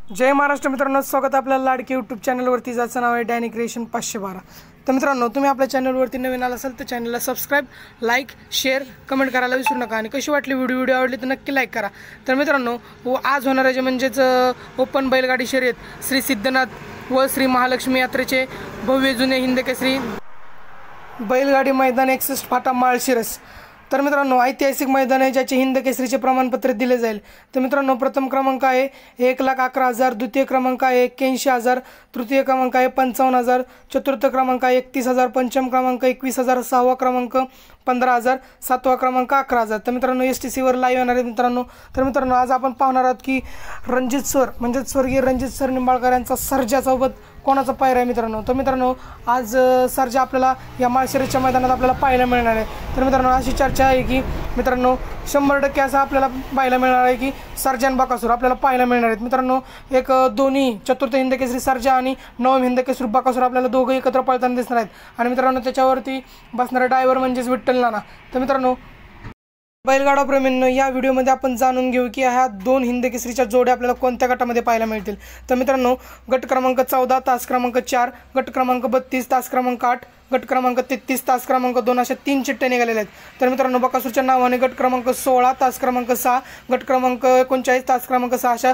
जय महाराष्ट्र मित्रांनो, स्वागत आपल्या लाडकी यूट्यूब चॅनलवरती. ज्याचं नाव आहे डॅनी क्रिएशन 512. तर मित्रांनो, तुम्ही आपल्या चॅनलवरती नवीन आला असाल तर चॅनलला सबस्क्राईब, लाईक, शेअर, कमेंट करायला विसरू नका. आणि कशी वाटली व्हिडिओ आवडली तर नक्की लाईक करा. तर मित्रांनो, आज होणारे जे म्हणजेच ओपन बैलगाडी शर्यत श्री सिद्धनाथ व श्री महालक्ष्मी यात्रेचे भव्य जुने हिंदकेसरी बैलगाडी मैदान 61 फाटा माळशिरस. तर मित्रांनो, ऐतिहासिक मैदान आहे ज्याचे हिंदकेसरीचे प्रमाणपत्र दिले जाईल. तर मित्रांनो, प्रथम क्रमांक आहे 1,11,000, द्वितीय क्रमांक आहे 81,000, तृतीय क्रमांक आहे 55,000, चतुर्थ क्रमांक आहे 31,000, पंचम क्रमांक 21,000, सहावा क्रमांक 15,000, सातवा क्रमांक 11,000. तर मित्रांनो, STCवर लाईव्ह येणार आहे मित्रांनो. तर मित्रांनो, आज आपण पाहणार आहोत की रणजित सर म्हणजे स्वर्गीय रणजित सर निंबाळकर यांचा सर्जासोबत कोणाचा पायरा आहे मित्रांनो. तर मित्रांनो, आज सर्जा आपल्याला या माळशिरसच्या मैदानात आपल्याला पाहायला मिळणार आहे. तर मित्रांनो, अशी चर्चा आहे की मित्रांनो 100% असं आपल्याला पाहायला मिळणार आहे की सर्जा आणि बकासूर आपल्याला पाहायला मिळणार आहेत मित्रांनो. एक दोन्ही चतुर्थ हिंदकेसरी सर्जा आणि नवम हिंदकेसरी बकासूर आपल्याला दोघं एकत्र पळताना दिसणार आहेत. आणि मित्रांनो, त्याच्यावरती बसणारा ड्रायव्हर म्हणजेच विठ्ठल नाना. तर मित्रांनो, बैलगाडा प्रेमींनो, या व्हिडिओमध्ये आपण जाणून घेऊ की ह्या दोन हिंदकेसरीच्या जोड्या आपल्याला कोणत्या गटामध्ये पाहायला मिळतील. तर मित्रांनो, गट क्रमांक 14 तास क्रमांक 4, गट क्रमांक 32 तास क्रमांक 8, गट क्रमांक 33 तास क्रमांक 2 अशा 3 चिठ्ठ्या निघालेल्या आहेत. तर मित्रांनो, बकासूरच्या नावाने गट क्रमांक 16 तास क्रमांक 6, गट क्रमांक 39 तास क्रमांक 6 अशा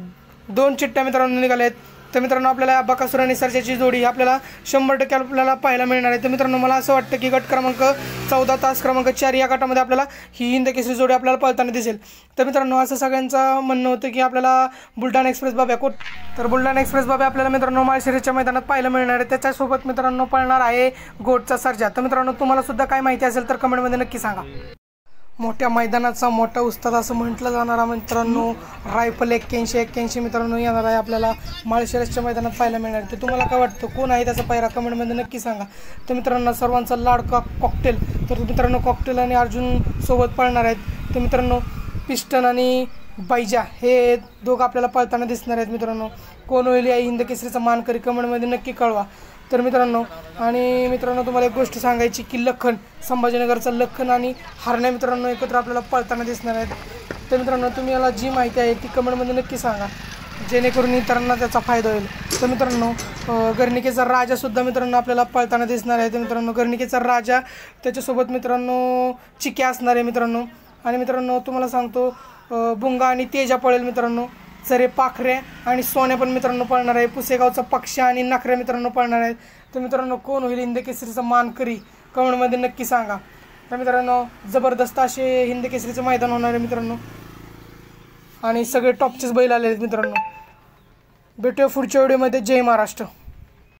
2 चिठ्ठ्या मित्रांनो निघाल्या आहेत. तर मित्रांनो, आपल्याला बकासूर आणि सर्जाची जोडी आपल्याला 100% आपल्याला पाहायला मिळणार आहे. तर मित्रांनो, मला असं वाटतं की गट क्रमांक 14 तास क्रमांक 4 या गटामध्ये आपल्याला ही हिंदकेसरी जोडी आपल्याला पळताना दिसेल. तर मित्रांनो, असं सगळ्यांचं म्हणणं होतं की आपल्याला बुलढाणा एक्सप्रेस बाब्या तर बुलढाणा एक्सप्रेस बाब्या आपल्याला मित्रांनो माळशिरसच्या मैदानात पाहायला मिळणार आहे. त्याच्यासोबत मित्रांनो पळणार आहे गोटचा सर्जा. तर मित्रांनो, तुम्हाला सुद्धा काय माहिती असेल तर कमेंटमध्ये नक्की सांगा. मोठ्या मैदानाचा मोठा उस्ताद असं म्हटलं जाणारा मित्रांनो रायफल 81 मित्रांनो येणार आहे आपल्याला माळशिरसच्या मैदानात पाहायला मिळणार. तर तुम्हाला काय वाटतं, कोण आहे त्याचा पायरा कमेंटमध्ये नक्की सांगा. तर मित्रांनो, सर्वांचा लाडका कॉकटेल. तर मित्रांनो, कॉकटेल आणि अर्जुन सोबत पळणार आहेत. तर मित्रांनो, पिस्टन आणि बैजा हे दोघं आपल्याला पळताना दिसणार आहेत. मित्रांनो, कोण होईल या हिंदकेसरीचा मानकरी कमेंटमध्ये नक्की कळवा. तर मित्रांनो, आणि मित्रांनो, तुम्हाला एक गोष्ट सांगायची की लखन संभाजीनगरचा लखन आणि हरण्या मित्रांनो एकत्र आपल्याला पळताना दिसणार आहेत. तर मित्रांनो, तुम्ही याला जी माहिती आहे ती कमेंटमध्ये नक्की सांगा, जेणेकरून इतरांना त्याचा फायदा होईल. तर मित्रांनो, गर्णिकेचा राजासुद्धा मित्रांनो आपल्याला पळताना दिसणार आहे. तर मित्रांनो, गर्णिकेचा राजा त्याच्यासोबत मित्रांनो चिक्या असणार आहे मित्रांनो. आणि मित्रांनो, तुम्हाला सांगतो बुंगा आणि तेजा पळेल मित्रांनो. सरे पाखऱ्या आणि सोन्या पण मित्रांनो पळणार आहे. पुसेगावचा पक्ष्या आणि नखऱ्या मित्रांनो पळणार आहेत. तर मित्रांनो, कोण होईल हिंदकेसरीचा मानकरी कमेंटमध्ये नक्की सांगा. तर मित्रांनो, जबरदस्त असे हिंदकेसरीचं मैदान होणार आहे मित्रांनो. आणि सगळे टॉपचेच बैल आले आहेत मित्रांनो. भेटूया पुढच्या व्हिडिओमध्ये. जय महाराष्ट्र.